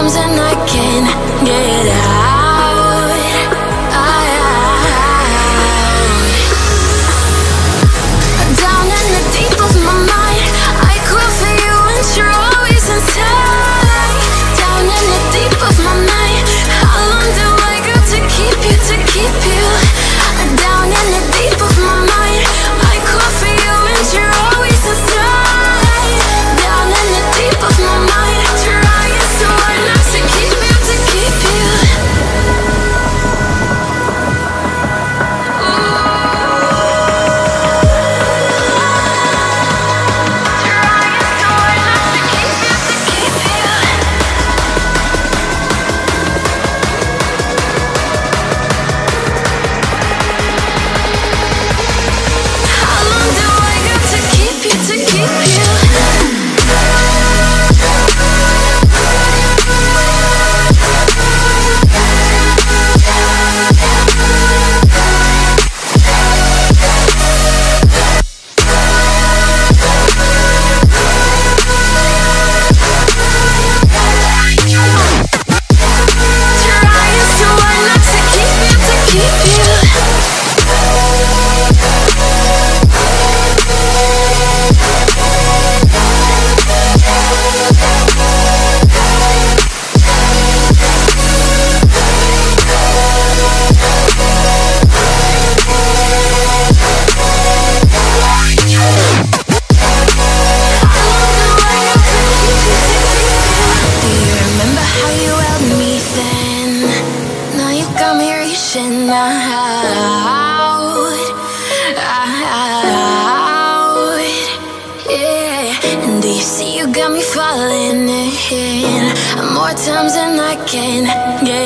times than I can get out. Down in the deep of my mind, I call for you and you're always inside. Down in the deep of my mind, how long do I got to keep you, to keep you? Down in the deep of my mind, I call for you and you're always inside. Down in the deep of my mind, trying so hard not to keep you, to keep you. More times than I can get